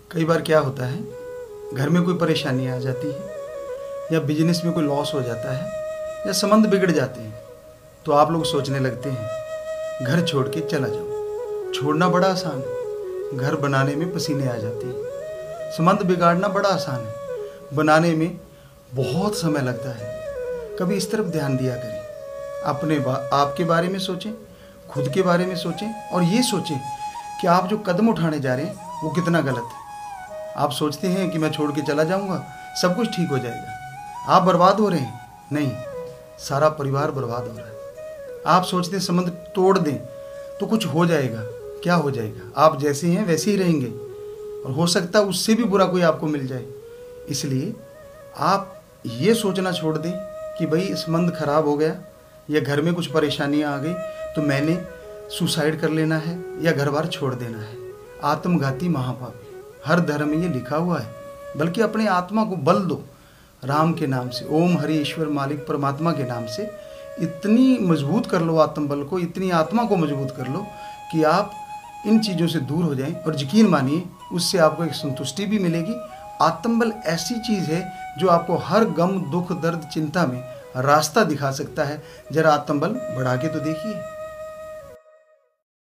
कई बार क्या होता है, घर में कोई परेशानी आ जाती है या बिजनेस में कोई लॉस हो जाता है या संबंध बिगड़ जाते हैं, तो आप लोग सोचने लगते हैं घर छोड़ के चला जाओ। छोड़ना बड़ा आसान है, घर बनाने में पसीने आ जाते हैं। संबंध बिगाड़ना बड़ा आसान है, बनाने में बहुत समय लगता है। कभी इस तरफ ध्यान दिया करें, आपके बारे में सोचें, खुद के बारे में सोचें और ये सोचें कि आप जो कदम उठाने जा रहे हैं वो कितना गलत है। आप सोचते हैं कि मैं छोड़ के चला जाऊंगा, सब कुछ ठीक हो जाएगा। आप बर्बाद हो रहे हैं, नहीं, सारा परिवार बर्बाद हो रहा है। आप सोचते हैं संबंध तोड़ दें तो कुछ हो जाएगा, क्या हो जाएगा? आप जैसे हैं वैसे ही रहेंगे और हो सकता है उससे भी बुरा कोई आपको मिल जाए। इसलिए आप ये सोचना छोड़ दें कि भाई संबंध खराब हो गया या घर में कुछ परेशानियां आ गई तो मैंने सुसाइड कर लेना है या घर बार छोड़ देना है। आत्मघाती महापापी, हर धर्म में ये लिखा हुआ है। बल्कि अपने आत्मा को बल दो राम के नाम से, ओम हरि ईश्वर मालिक परमात्मा के नाम से इतनी मजबूत कर लो आत्मबल को, इतनी आत्मा को मजबूत कर लो कि आप इन चीज़ों से दूर हो जाएं। और यकीन मानिए उससे आपको एक संतुष्टि भी मिलेगी। आत्मबल ऐसी चीज़ है जो आपको हर गम दुख दर्द चिंता में रास्ता दिखा सकता है। जरा आत्मबल बढ़ा के तो देखिए।